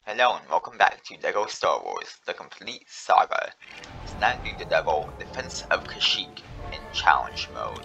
Hello and welcome back to LEGO Star Wars, the complete saga. Snagging the Devil, Defense of Kashyyyk in challenge mode.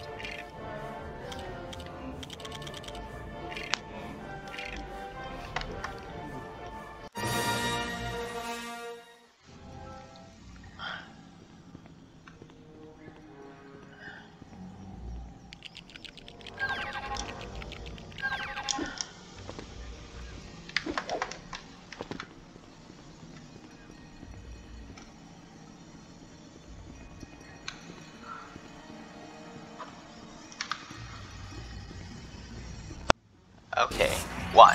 Okay, 1.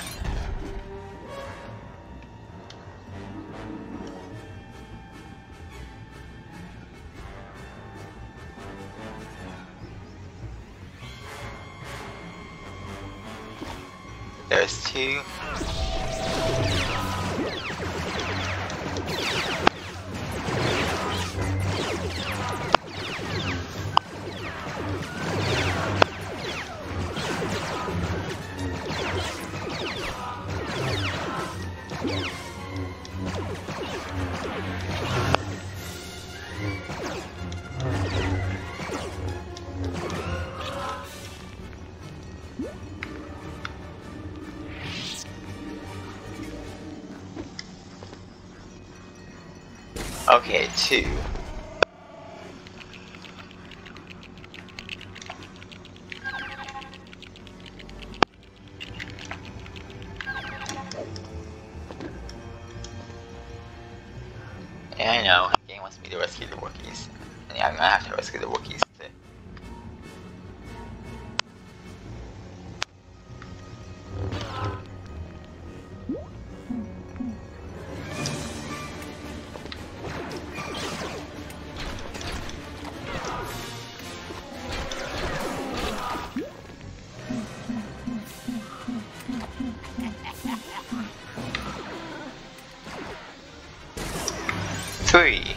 There's 2. Okay, 2. Yeah, I know, the game wants me to rescue the Wookiees. And yeah, I'm gonna have to rescue the Wookiees today. Three.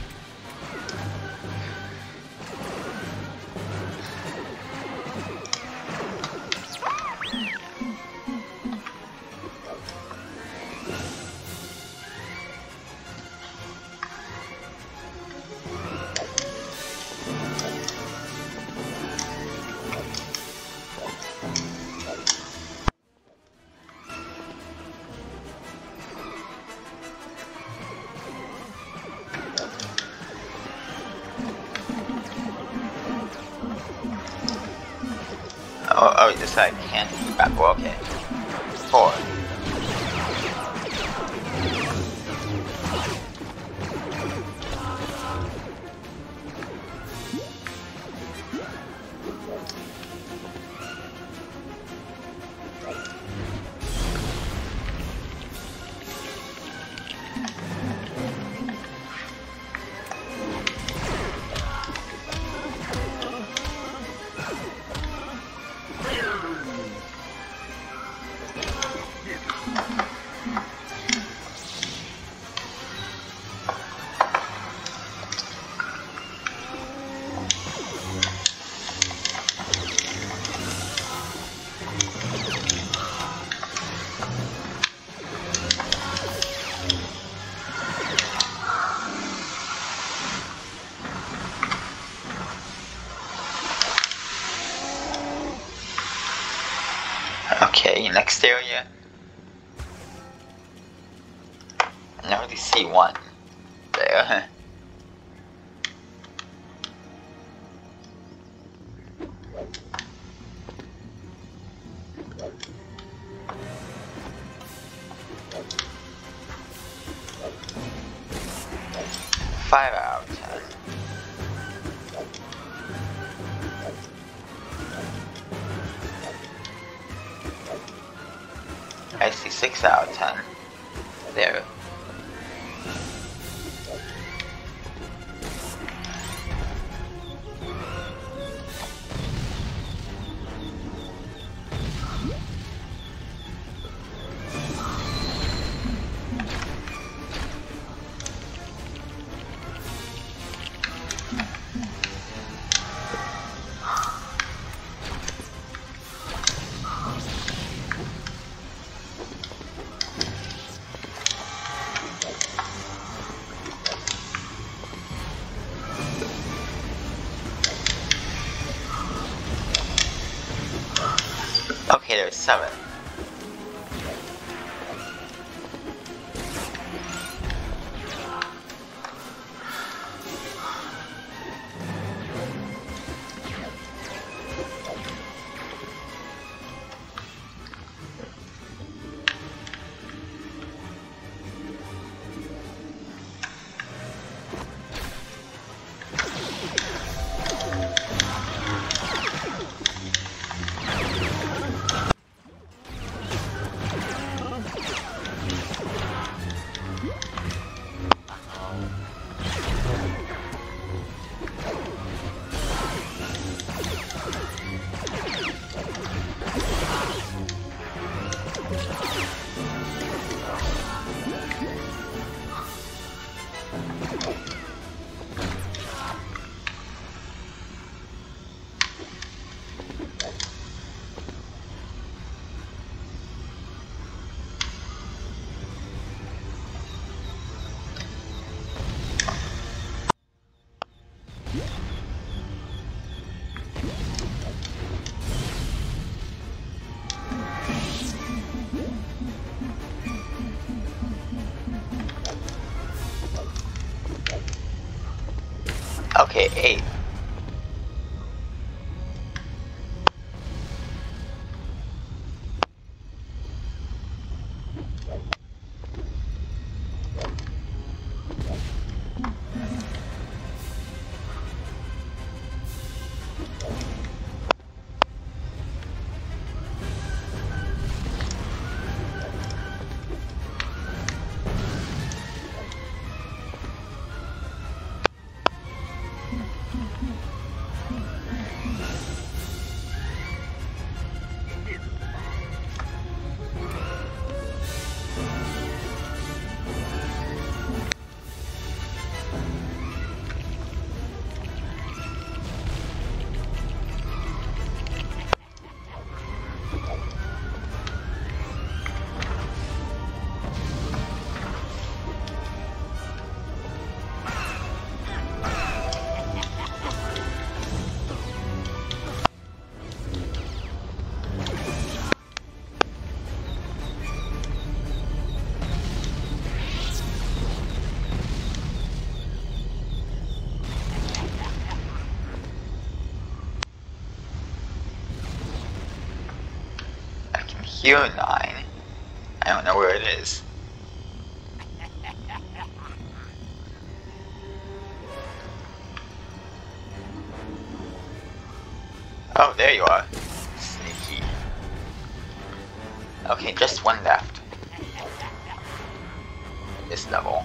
Oh, this side can't be back. Well, okay. 4. Okay, next area. I already see one there. Five out of 10. I see 6 out of 10. There. Okay, there's 7. Okay, 8. Hear 9. I don't know where it is. Oh, there you are. Sneaky. Okay, just one left. This level.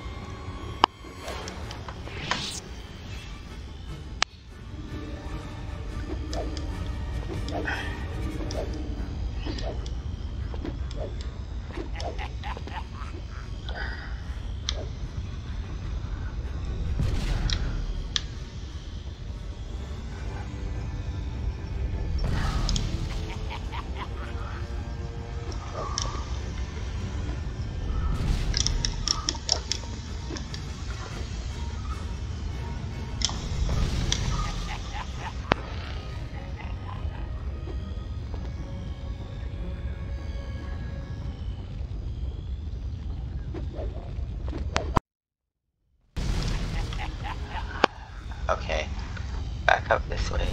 Okay, back up this way.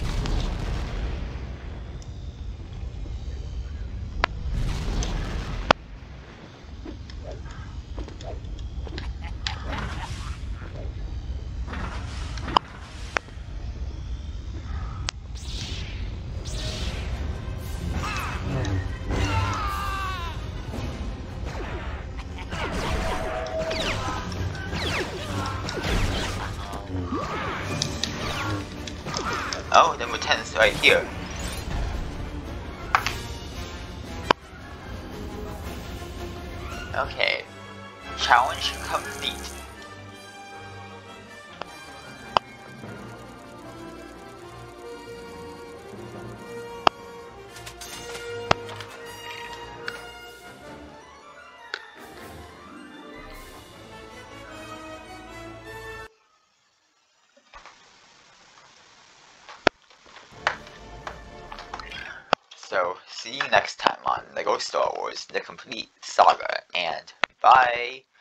Oh, the mutant's right here. Okay. Challenge complete. So, see you next time on LEGO Star Wars: The Complete Saga, and bye!